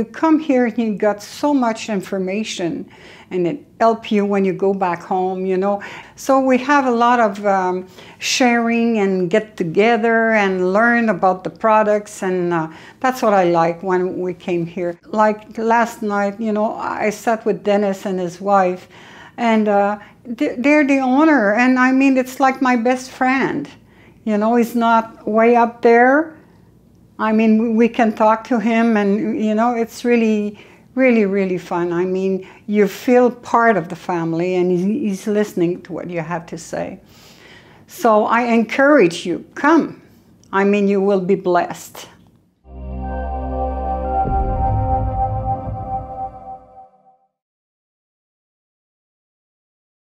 you come here and you got so much information, and it helps you when you go back home, you know. So we have a lot of sharing and get together and learn about the products, and that's what I like when we came here. Like last night, you know, I sat with Dennis and his wife, and they're the owner, and I mean, it's like my best friend. You know, he's not way up there. I mean, we can talk to him, and, you know, it's really, really, really fun. I mean, you feel part of the family, and he's listening to what you have to say. So I encourage you, come. I mean, you will be blessed.